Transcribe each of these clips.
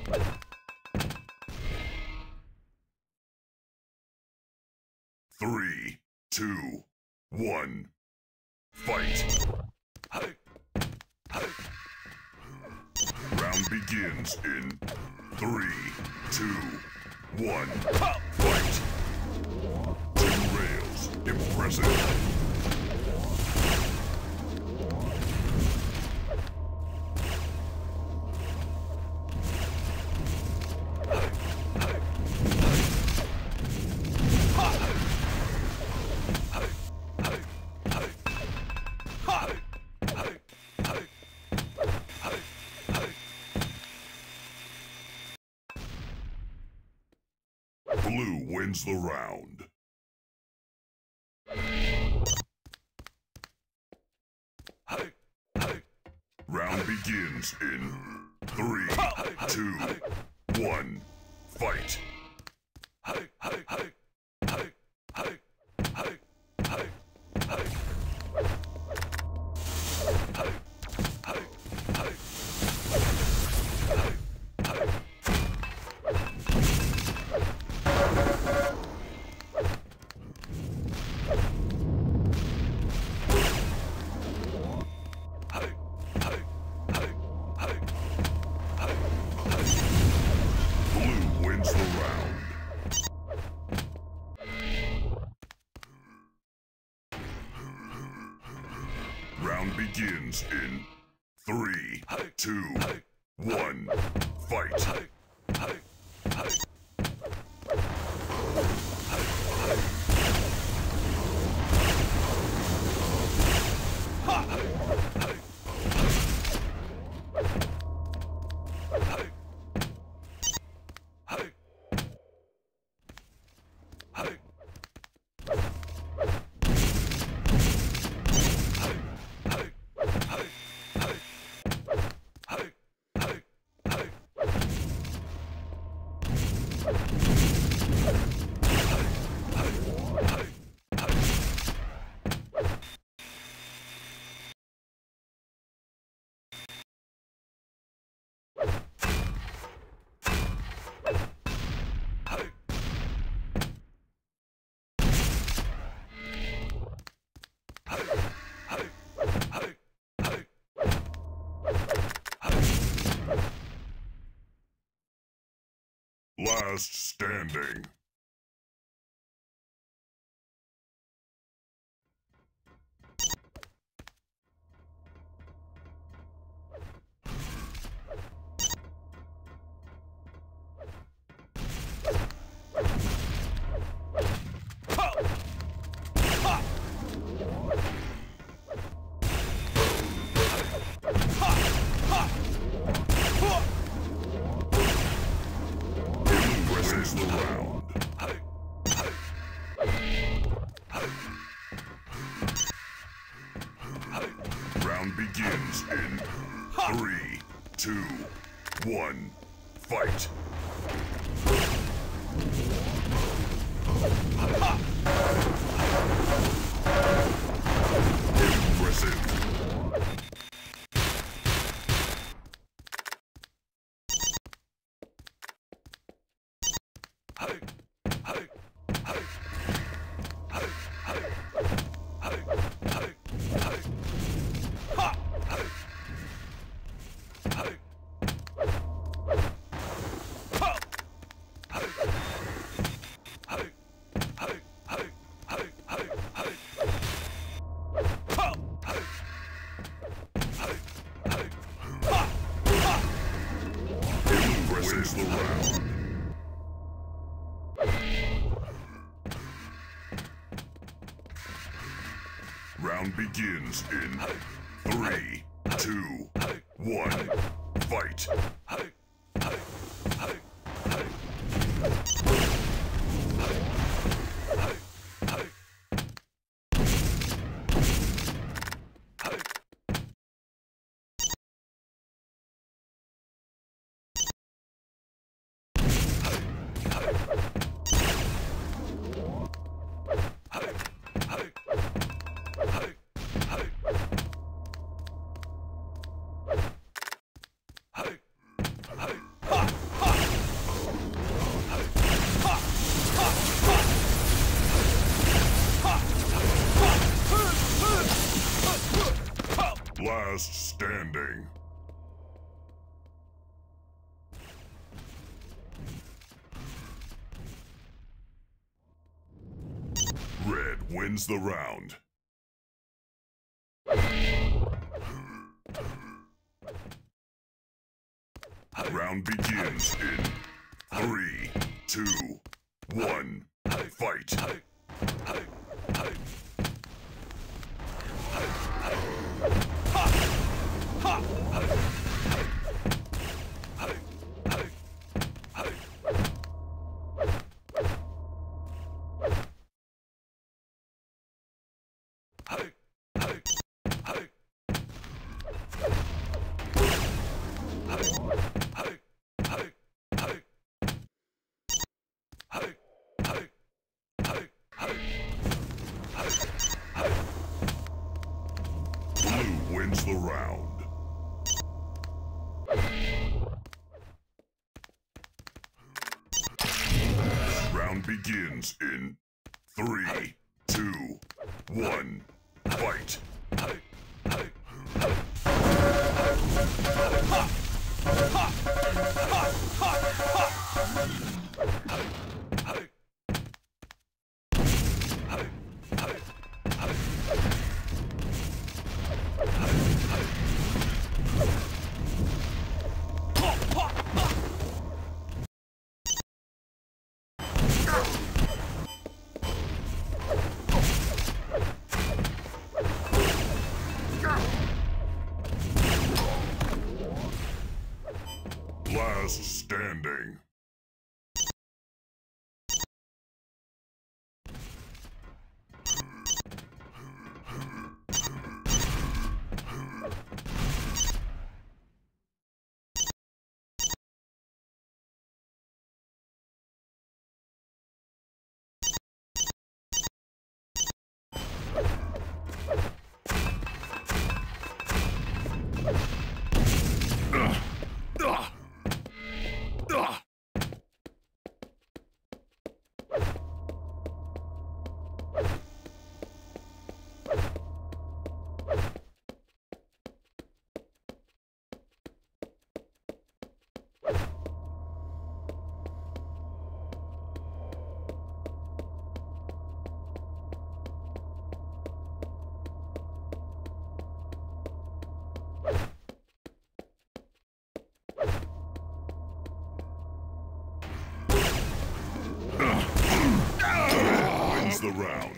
Three, two, one, fight! Round begins in 3, 2, 1, fight! Two rails, impressive! Blue wins the round. Round begins in 3, 2, 1, fight! Round begins in 3, 2, 1, fight! Last standing. The round. Round begins in 3, 2, 1, fight! Impressive! Wins the round. Round begins in 3, 2, 1, fight! Last standing. Red wins the round. Round begins in 3, 2, 1, fight! Blue wins the round. Round begins in 3, 2, 1, fight! Last standing. Wins the round.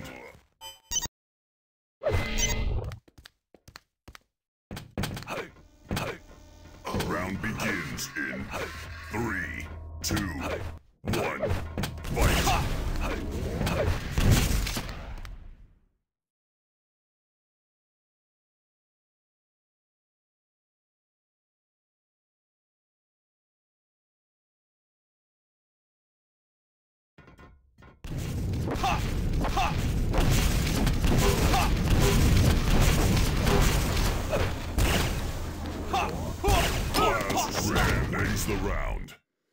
Round begins in 3, 2, 1, fight! Red wins the round.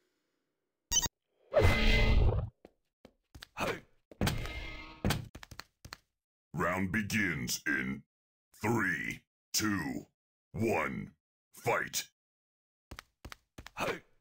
Round begins in 3, 2, 1, fight!